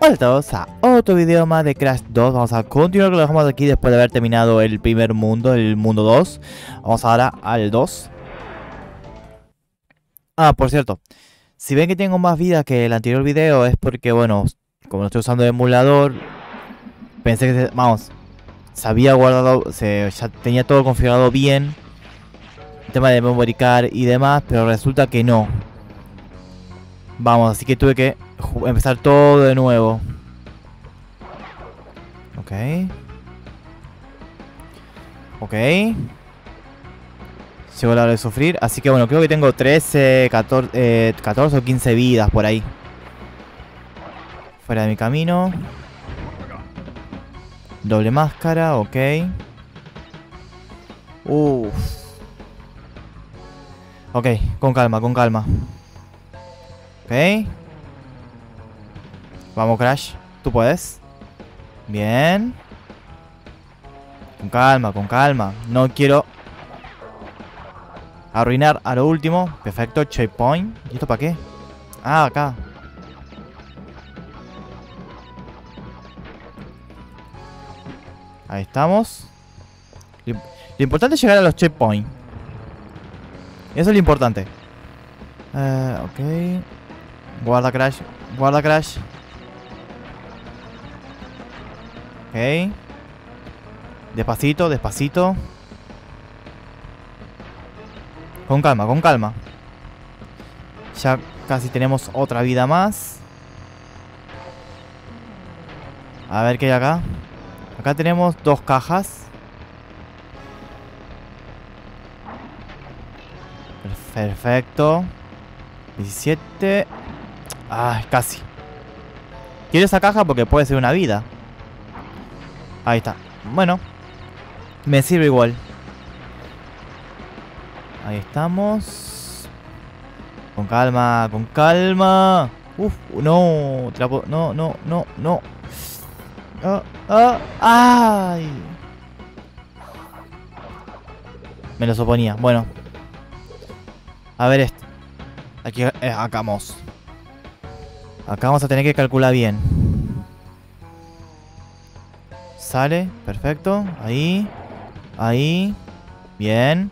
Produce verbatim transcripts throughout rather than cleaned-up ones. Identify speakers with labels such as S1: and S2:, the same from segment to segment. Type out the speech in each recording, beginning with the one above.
S1: Hola a todos a otro video más de Crash dos. Vamos a continuar con lo que dejamos aquí después de haber terminado el primer mundo, el mundo dos. Vamos ahora al dos. Ah, por cierto, si ven que tengo más vida que el anterior video es porque, bueno, como lo estoy usando de emulador, pensé que, se, vamos, se había guardado, se, ya tenía todo configurado bien, el tema de memory card y demás, pero resulta que no. Vamos, así que tuve que empezar todo de nuevo. Ok. Ok. Llegó la hora de sufrir. Así que bueno, creo que tengo trece, catorce, eh, catorce o quince vidas por ahí. Fuera de mi camino. Doble máscara, ok. Uff. Ok, con calma, con calma. Ok. Vamos, Crash. Tú puedes. Bien. Con calma, con calma. No quiero arruinar a lo último. Perfecto, checkpoint. ¿Y esto para qué? Ah, acá. Ahí estamos. Lo, lo importante es llegar a los checkpoints. Eso es lo importante. Uh, ok. Guarda, Crash. Guarda, Crash. Ok. Despacito, despacito. Con calma, con calma. Ya casi tenemos otra vida más. A ver qué hay acá. Acá tenemos dos cajas. Perfecto. diecisiete. Ah, casi. Quiero esa caja porque puede ser una vida. Ahí está. Bueno, me sirve igual. Ahí estamos. Con calma, con calma. Uf, no. Trapo, no, no, no, no. Ah, ah, ay. Me lo suponía. Bueno. A ver esto. Aquí, eh, acá vamos. Acá vamos a tener que calcular bien. Sale, perfecto. Ahí. Ahí. Bien.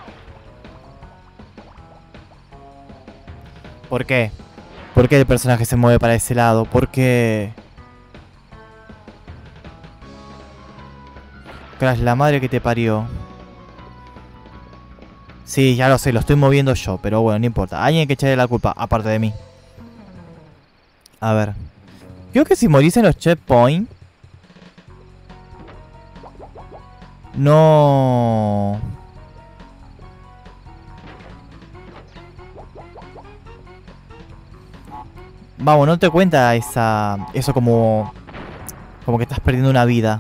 S1: ¿Por qué? ¿Por qué el personaje se mueve para ese lado? ¿Por qué? Crash, la madre que te parió. Sí, ya lo sé, lo estoy moviendo yo, pero bueno, no importa. Alguien hay que echarle la culpa, aparte de mí. A ver. Creo que si morís en los checkpoints... No... Vamos, no te cuenta esa... Eso como... Como que estás perdiendo una vida.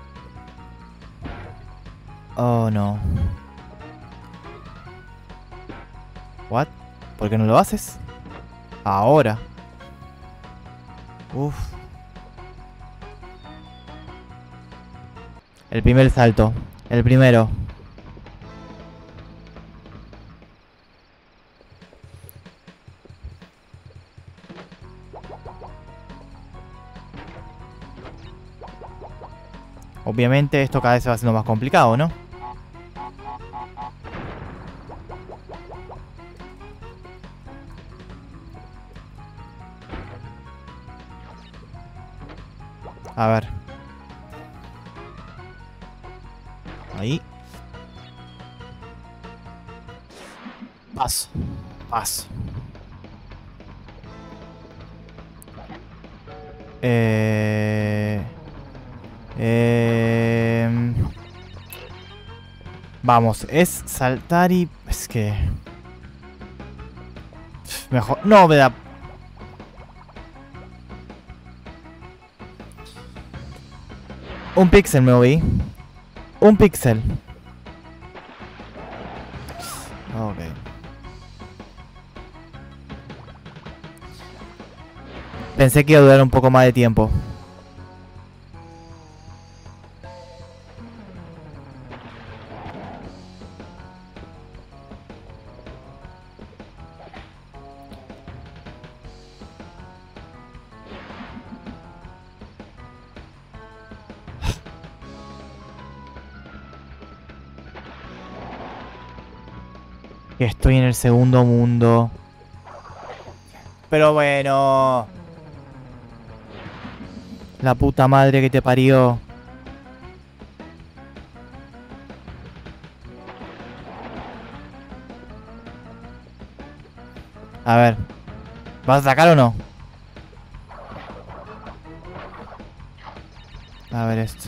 S1: Oh, no. What? ¿Por qué no lo haces? Ahora. Uf. El primer salto. El primero. Obviamente esto cada vez se va haciendo más complicado, ¿no? A ver. Ahí. Paso. Paso. Eh... Eh... Vamos, es saltar y... Es que... Mejor... No, me da... Un píxel me moví. Un píxel. Ok. Pensé que iba a durar un poco más de tiempo. Que estoy en el segundo mundo. Pero bueno. La puta madre que te parió. A ver. ¿Vas a sacar o no? A ver esto.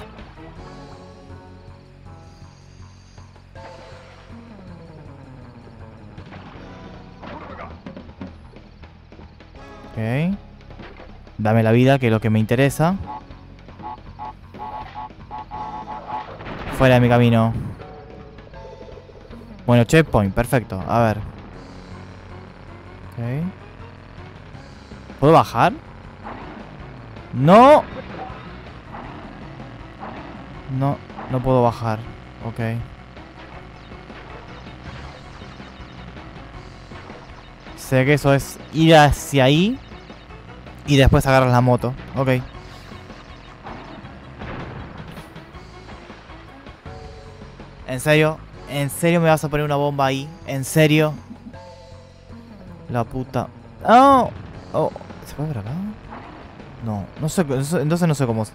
S1: Ok. Dame la vida, que es lo que me interesa. Fuera de mi camino. Bueno, checkpoint, perfecto. A ver. Ok. ¿Puedo bajar? ¡No! No, no puedo bajar. Ok. Sé que eso es ir hacia ahí y después agarras la moto. Ok. ¿En serio? ¿En serio me vas a poner una bomba ahí? ¿En serio? La puta. ¡Oh! Oh. ¿Se puede ver acá? No, no sé. Entonces no sé cómo.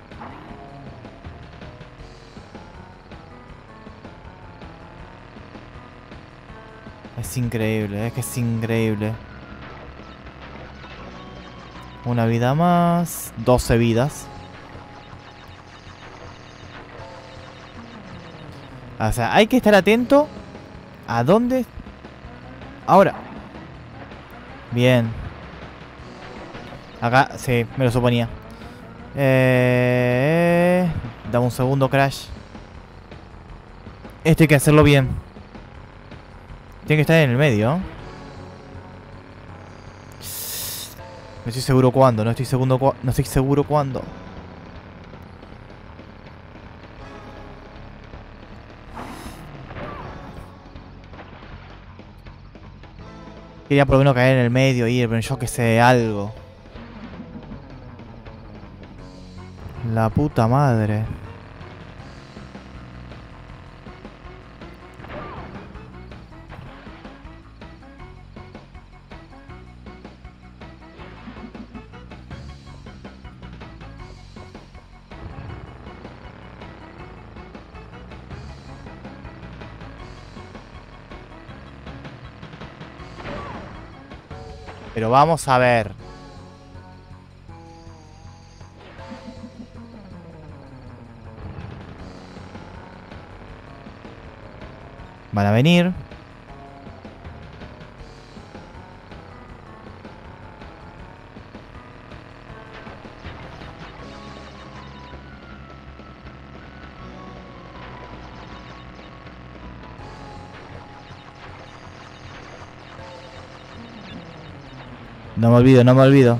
S1: Es increíble, es que es increíble. Una vida más. doce vidas. O sea, hay que estar atento. ¿A dónde? Ahora. Bien. Acá, sí, me lo suponía. Eh... Dame un segundo, Crash. Esto hay que hacerlo bien. Tiene que estar en el medio. No estoy seguro cuándo, no estoy seguro cu no estoy seguro cuándo. Quería por lo menos caer en el medio y ir, pero yo que sé, algo. La puta madre. Pero vamos a ver. Van a venir. No me olvido, no me olvido.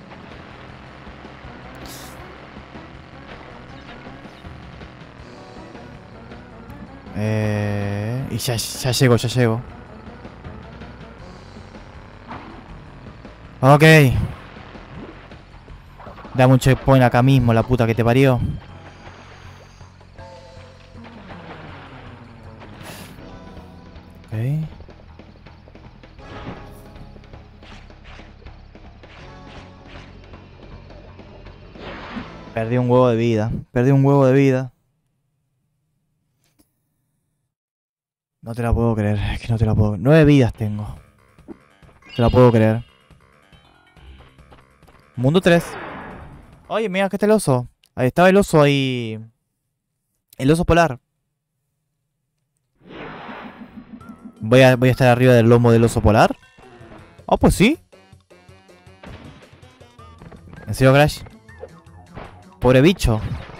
S1: Eh, y ya, ya llego, ya llego. Ok. Dame un checkpoint acá mismo, la puta que te parió. Ok. Perdí un huevo de vida. Perdí un huevo de vida. No te la puedo creer. Es que no te la puedo. Nueve vidas tengo. No te la puedo creer. Mundo tres. Oye, mira, ¿qué está el oso? Ahí estaba el oso ahí. El oso polar. Voy a, voy a estar arriba del lomo del oso polar. Oh, pues sí. ¿En serio, Crash? Pobre bicho.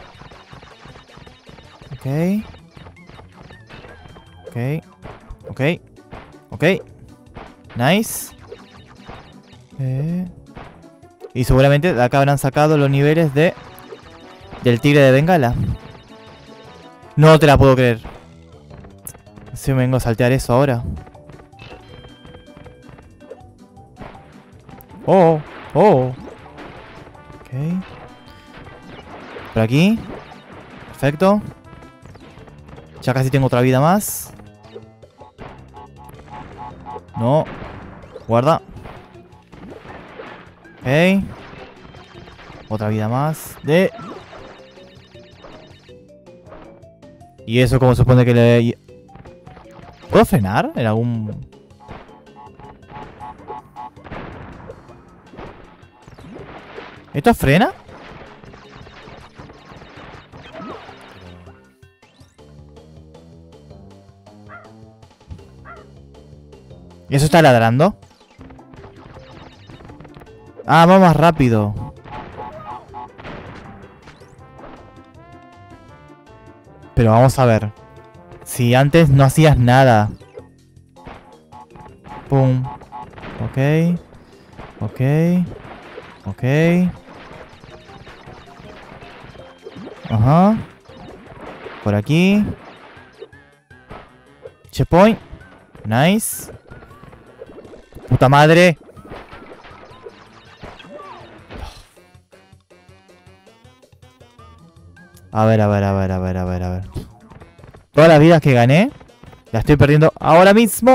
S1: Ok. Ok. Ok. Ok. Nice. Eh. Y seguramente de acá habrán sacado los niveles de... del tigre de Bengala. No te la puedo creer. Si me vengo a saltear eso ahora. Oh. Oh. Ok. Por aquí. Perfecto. Ya casi tengo otra vida más. No. Guarda. Ok. Otra vida más. De... ¿Y eso cómo se supone que le... ¿Puedo frenar en algún...? ¿Esto frena? ¿Y eso está ladrando? Ah, va más rápido. Pero vamos a ver. Si antes no hacías nada. Pum. Ok. Ok. Ok. Ajá. Por aquí. Checkpoint. Nice. Puta madre. A ver, a ver, a ver, a ver, a ver, a ver. Todas las vidas que gané, las estoy perdiendo ahora mismo.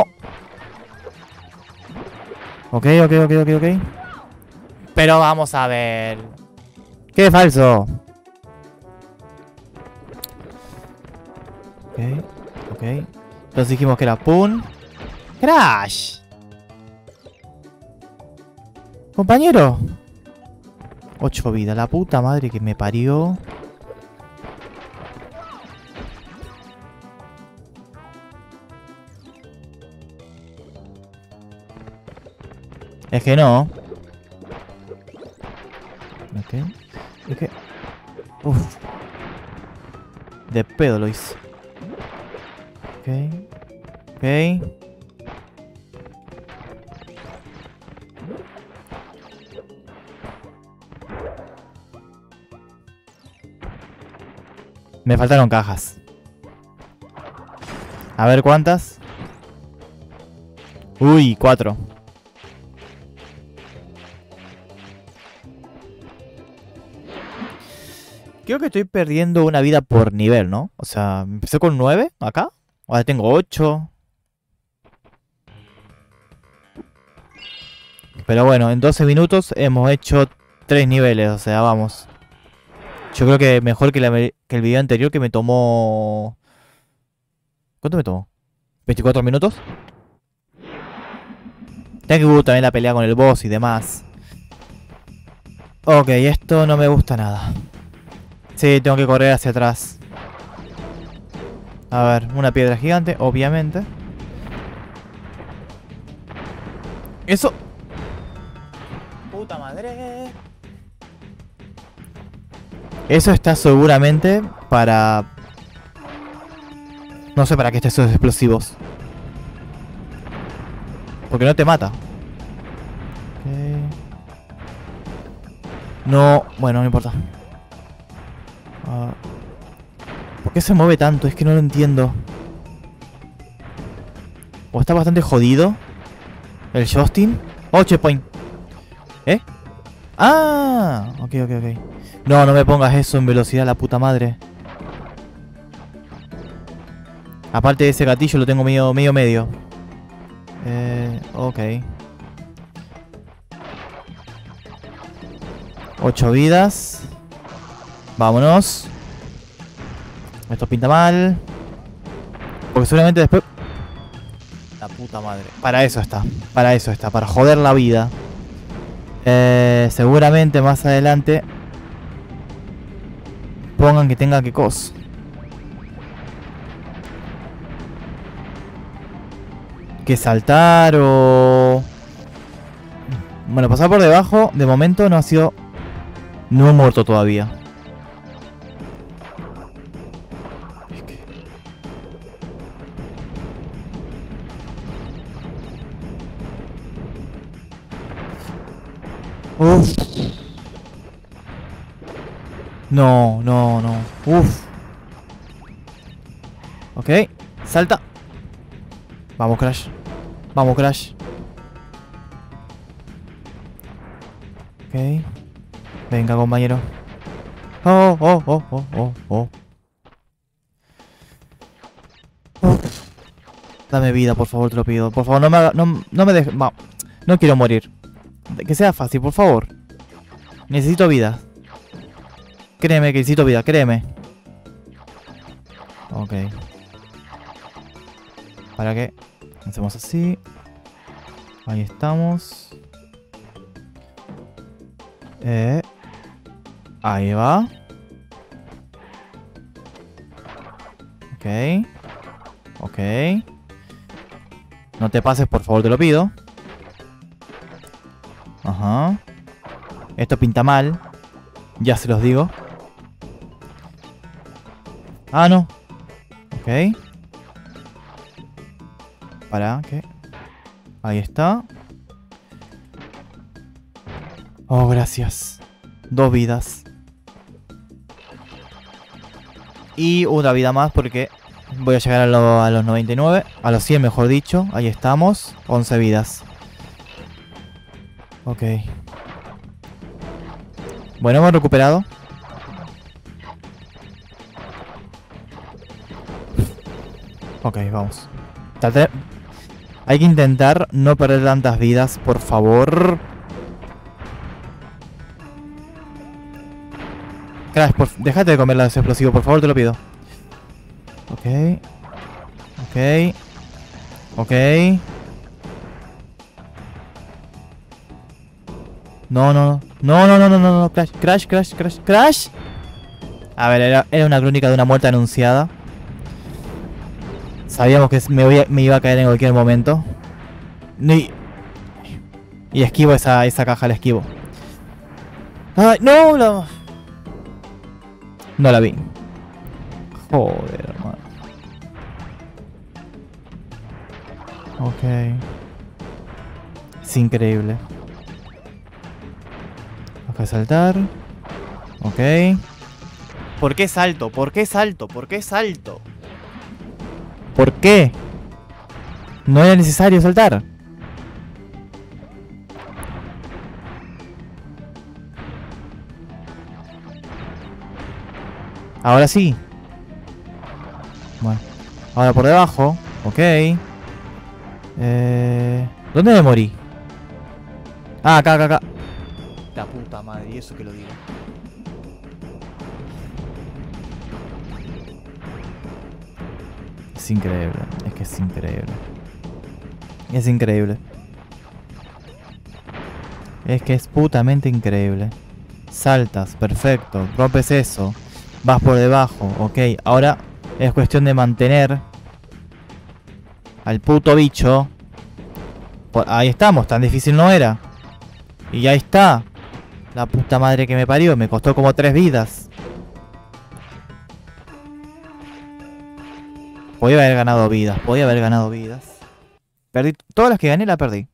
S1: Ok, ok, ok, ok, ok. Pero vamos a ver. ¡Qué falso! Ok, ok. Entonces dijimos que era Pun. ¡Crash! Compañero. Ocho vidas, la puta madre que me parió. Es que no. Ok. Es que... Uf. De pedo lo hice. Ok. Ok. Me faltaron cajas. A ver cuántas. Uy, cuatro. Creo que estoy perdiendo una vida por nivel, ¿no? O sea, empecé con nueve acá. Ahora tengo ocho. Pero bueno, en doce minutos hemos hecho tres niveles. O sea, vamos. Yo creo que mejor que, la, que el video anterior que me tomó... ¿Cuánto me tomó? ¿veinticuatro minutos? Tengo que hubo también la pelea con el boss y demás. Ok, esto no me gusta nada. Sí, tengo que correr hacia atrás. A ver, una piedra gigante, obviamente. Eso. Puta madre. Eso está seguramente para... No sé para qué están esos explosivos. Porque no te mata. Okay. No, bueno, no importa. Uh, ¿Por qué se mueve tanto? Es que no lo entiendo. O está bastante jodido el Justin. Oh, checkpoint. ¿Eh? Ah, ok, ok, ok. No, no me pongas eso en velocidad, la puta madre. Aparte de ese gatillo lo tengo medio medio medio. Eh, ok. Ocho vidas. Vámonos. Esto pinta mal. Porque seguramente después... La puta madre. Para eso está. Para eso está. Para joder la vida. Eh, seguramente más adelante pongan que tenga que cos. Que saltar o... Bueno, pasar por debajo de momento no ha sido... No he muerto todavía. Es que... Uf. No, no, no. Uf. Ok. Salta. Vamos, Crash. Vamos, Crash. Ok. Venga, compañero. Oh, oh, oh, oh, oh, oh. Oh. Dame vida, por favor, te lo pido. Por favor, no me haga, no, no me dejes... No, no quiero morir. Que sea fácil, por favor. Necesito vida. Créeme que necesito vida, créeme. Ok. ¿Para qué? Hacemos así. Ahí estamos. Eh, ahí va. Ok. Ok. No te pases, por favor, te lo pido. Ajá. Esto pinta mal. Ya se los digo. Ah, no. Ok. Para, ¿qué? Ahí está. Oh, gracias. Dos vidas. Y una vida más porque voy a llegar a, lo, a los noventa y nueve. A los cien, mejor dicho. Ahí estamos. once vidas. Ok. Bueno, hemos recuperado. Ok, vamos. Trate... Hay que intentar no perder tantas vidas, por favor. Crash, por... déjate de comer los explosivos, por favor, te lo pido. Ok. Ok. Ok. No, no, no, no, no, no, no, no, Crash, Crash, Crash, Crash, Crash. A ver, era, era una crónica de una muerte anunciada. Sabíamos que me, voy a, me iba a caer en cualquier momento. Y, y esquivo esa, esa caja, la esquivo. ¡Ay, no! No, no la vi. Joder, hermano. Ok. Es increíble. Acá saltar. Ok. ¿Por qué salto? ¿Por qué salto? ¿Por qué salto? ¿Por qué? No era necesario saltar. Ahora sí. Bueno. Ahora por debajo. Ok. Eh... ¿Dónde me morí? Ah, acá, acá, acá. La puta madre, y eso que lo digo. Es increíble, es que es increíble. Es increíble. Es que es putamente increíble. Saltas, perfecto, rompes eso. Vas por debajo, ok. Ahora es cuestión de mantener al puto bicho. Ahí estamos, tan difícil no era. Y ahí está. La puta madre que me parió, me costó como tres vidas. Podía haber ganado vidas, podía haber ganado vidas. Perdí, todas las que gané las perdí.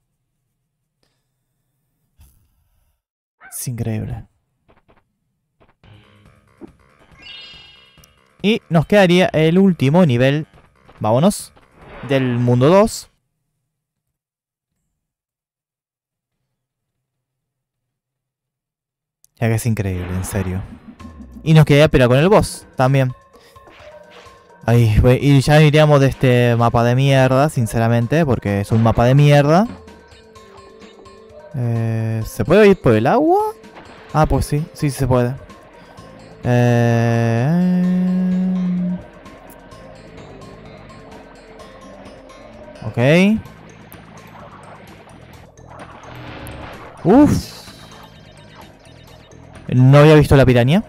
S1: Es increíble. Y nos quedaría el último nivel. Vámonos. Del mundo dos. Ya que es increíble, en serio. Y nos quedaría pero con el boss también. Ahí, y ya iríamos de este mapa de mierda, sinceramente, porque es un mapa de mierda. Eh, ¿Se puede ir por el agua? Ah, pues sí, sí se puede. Eh... Ok. Uff. No había visto la piraña.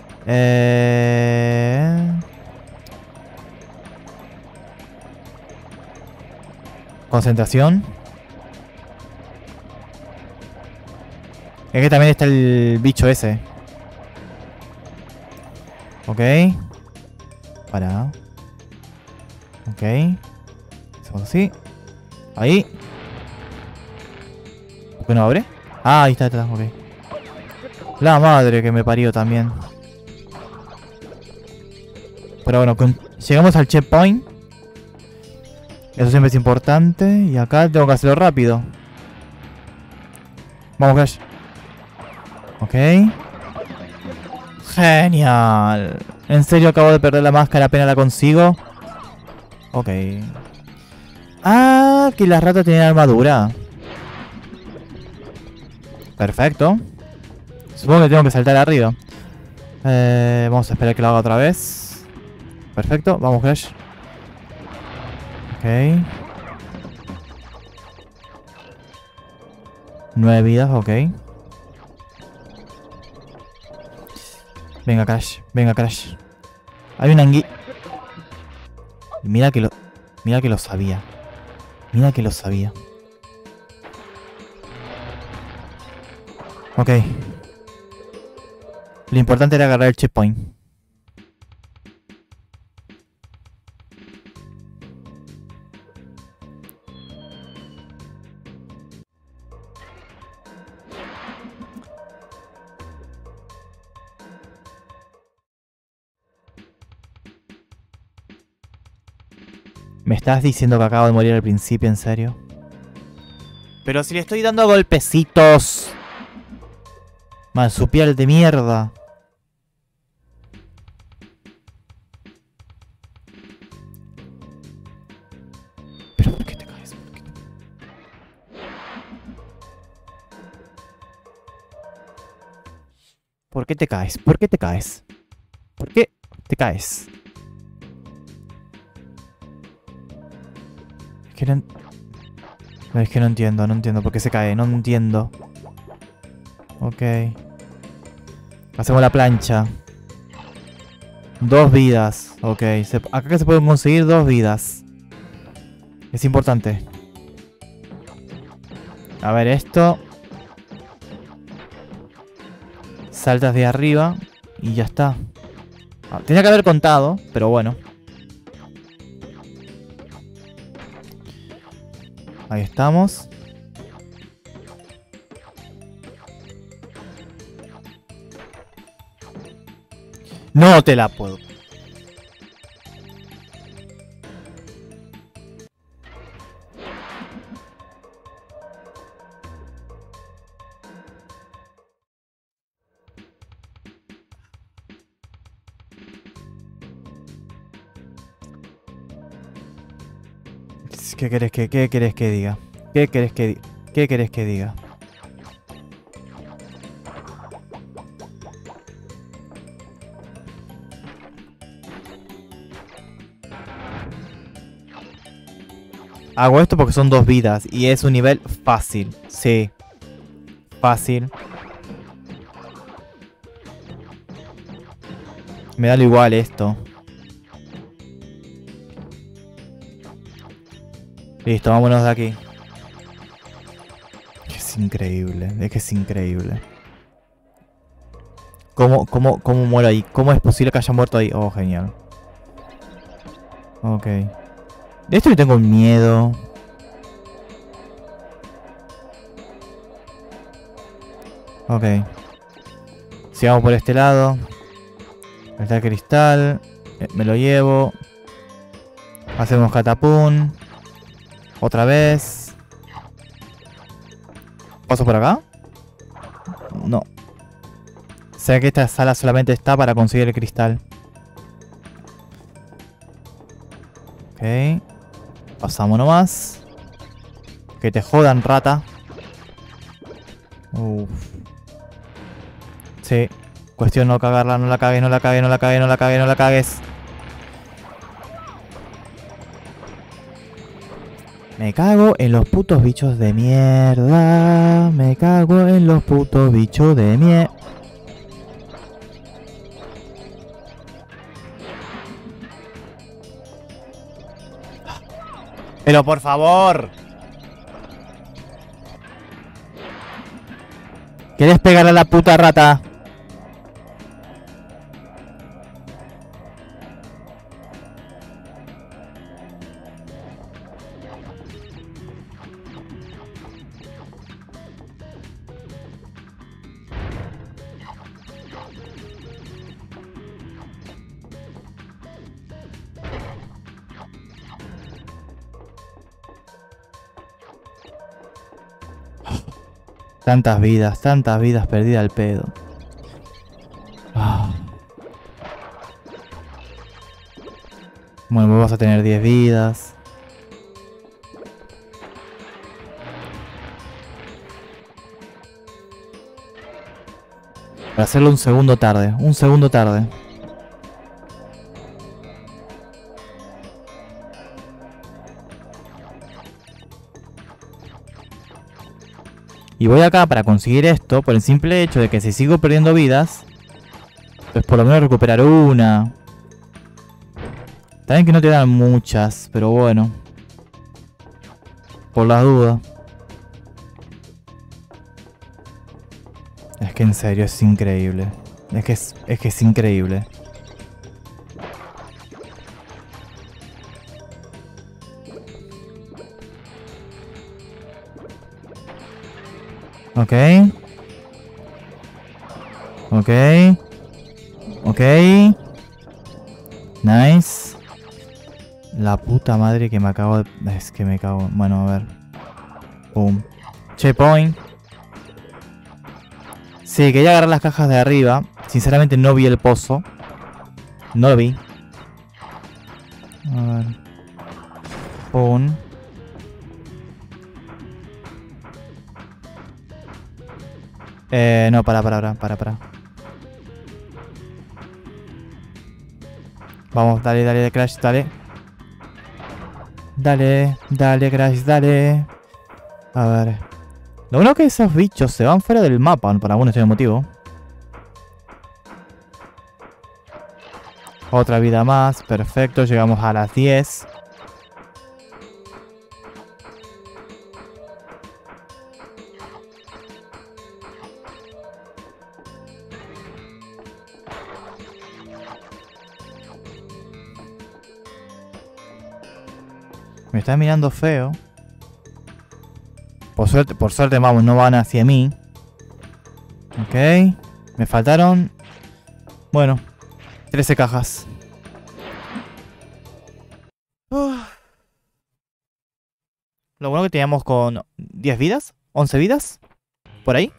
S1: Eh... Concentración. Es que también está el bicho ese. Ok. Para. Ok. Hacemos así. Ahí. ¿Por qué no abre? Ah, ahí está atrás, ok. La madre que me parió también. Pero bueno, con... llegamos al checkpoint. Eso siempre es importante. Y acá tengo que hacerlo rápido. Vamos, Crash. Ok. Genial. En serio acabo de perder la máscara, apenas la consigo. Ok. Ah, que las ratas tenían armadura. Perfecto. Supongo que tengo que saltar arriba. Eh, vamos a esperar que lo haga otra vez. Perfecto, vamos Crash. Ok. Nueve vidas, ok. Venga Crash, venga Crash. Hay un angui... Mira que lo... Mira que lo sabía. Mira que lo sabía. Ok. Lo importante era agarrar el checkpoint. ¿Me estás diciendo que acabo de morir al principio, en serio? Pero si le estoy dando golpecitos. Marsupial de mierda. Pero ¿por qué te caes? ¿Por qué te... ¿Por qué te caes? ¿Por qué te caes? ¿Por qué te caes? Es que no... Es que no entiendo, no entiendo por qué se cae, no entiendo. Ok. Hacemos la plancha. Dos vidas. Ok. Se, acá se pueden conseguir dos vidas. Es importante. A ver esto. Saltas de arriba. Y ya está. Ah, tenía que haber contado, pero bueno. Ahí estamos. No te la puedo. ¿Qué querés que, qué querés que diga? ¿Qué querés que diga? ¿Qué querés que diga? Hago esto porque son dos vidas y es un nivel fácil. Sí. Fácil. Me da lo igual esto. Listo, vámonos de aquí. Es increíble, es que es increíble. ¿Cómo, cómo, cómo muero ahí? ¿Cómo es posible que haya muerto ahí? Oh, genial. Ok. De esto le tengo miedo. Ok. Sigamos por este lado. Está el cristal. Me lo llevo. Hacemos catapum. Otra vez. ¿Paso por acá? No. Sé que esta sala solamente está para conseguir el cristal. Ok. Pasamos nomás. Que te jodan, rata. Uff. Sí. Cuestión no cagarla, no la cagues, no la cagues, no la cagues, no la cagues, no la cagues. Me cago en los putos bichos de mierda. Me cago en los putos bichos de mierda. Pero por favor. ¿Quieres pegarle a la puta rata? Tantas vidas, tantas vidas perdidas al pedo. Ah. Bueno, vamos a tener diez vidas. Para hacerlo un segundo tarde. Un segundo tarde. Y voy acá para conseguir esto por el simple hecho de que si sigo perdiendo vidas, pues por lo menos recuperar una. También que no te dan muchas, pero bueno. Por las dudas. Es que en serio es increíble. Es que es, es que es increíble. Ok. Ok. Ok. Nice. La puta madre que me acabo de... Es que me cago... Bueno, a ver. Boom. Checkpoint. Sí, quería agarrar las cajas de arriba. Sinceramente no vi el pozo. No lo vi. A ver. Boom. Eh, no, para, para, para, para, para. Vamos, dale, dale, Crash, dale. Dale, dale, Crash, dale. A ver. Lo bueno es que esos bichos se van fuera del mapa por algún extraño motivo. Otra vida más, perfecto, llegamos a las diez. Me está mirando feo. Por suerte, por suerte, vamos, no van hacia mí. Ok. Me faltaron... Bueno, trece cajas. Uf. Lo bueno que teníamos con diez vidas, once vidas, por ahí.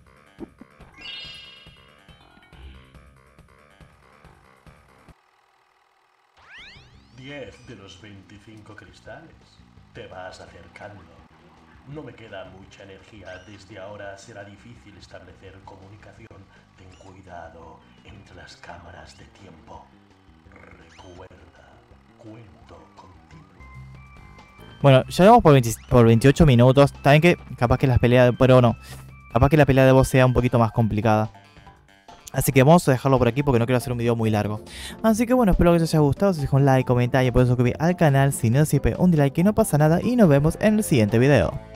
S2: diez de los veinticinco cristales. Te vas acercando. No me queda mucha energía. Desde ahora será difícil establecer comunicación. Ten cuidado entre las cámaras de tiempo. Recuerda, cuento contigo.
S1: Bueno, ya vamos por, veinte, por veintiocho minutos. También que capaz que las peleas... Pero no. Capaz que la pelea de boss sea un poquito más complicada. Así que vamos a dejarlo por aquí porque no quiero hacer un video muy largo. Así que bueno, espero que os haya gustado. Si os dejo un like, comentario y puedes suscribir al canal. Si no, siempre un like y no pasa nada. Y nos vemos en el siguiente video.